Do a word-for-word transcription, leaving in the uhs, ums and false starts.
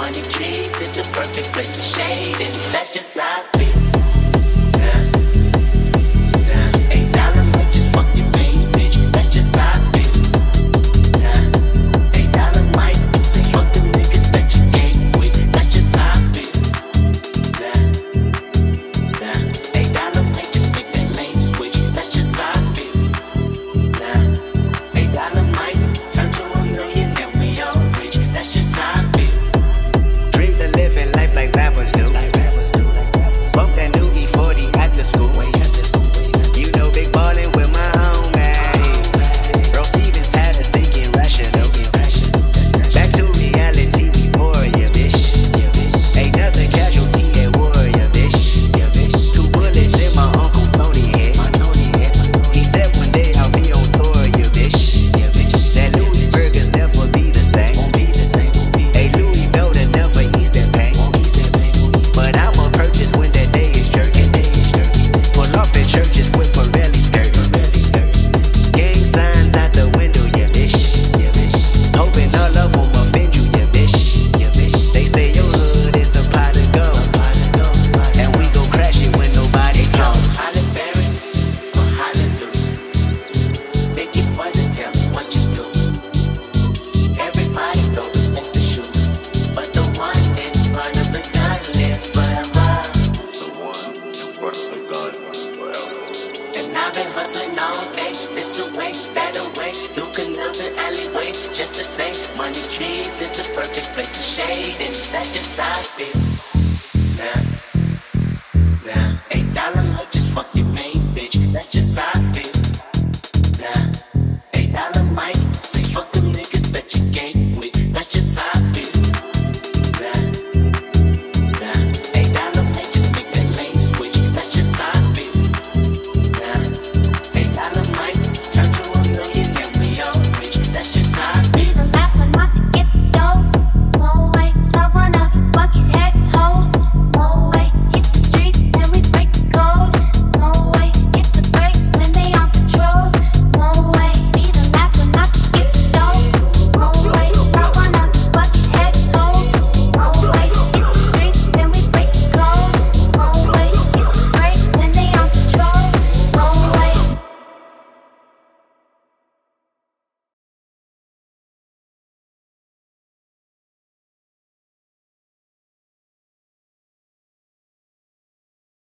money trees is the perfect place for shade, and that's just how I feel. Nah, nah, eight dollar might just fuck your main bitch, that's just how I feel. Nah, eight dollar might say fuck them niggas that you game with, that's just how I feel. Nah, nah, eight dollar might just make that lane switch, that's just how I feel. Nah, eight dollar might turn to a million and we all rich, that's just how I feel. Dreams of living life like rappers do. Bump that new E forty at the school. You know, big ballin' with my homies. Bro Stevens had us thinking rational. Back to reality, we pour ya, bitch. Ain't nothing casualty at war, ya, bitch. Two bullets in my Uncle Tony head. He said one day I'll be on tour, ya, bitch. That Louis burgers never be the same. Hey, Louis Belder never ease that pain. But I'ma purchase when that day is jerking. Pull off in churches with Pirelli skirt. Gang signs out the window, yeah, bitch. Hoping all of them offend you, yeah, bitch. They say your hood is a pot of gold, and we gon' crash it when nobody's home. Holly Berry or hallelujah. Make it boys and tell me what you do. Everybody go respect the shoe, but the one in front of the gun lives forever. The one in front of the gun forever. And I've been hustling all day, this away, that away, through canals and alleyways, just to say, money trees is the perfect place to shade, and that's just how I feel. Nah, nah, eight dollar might just fuck your main bitch, that's just how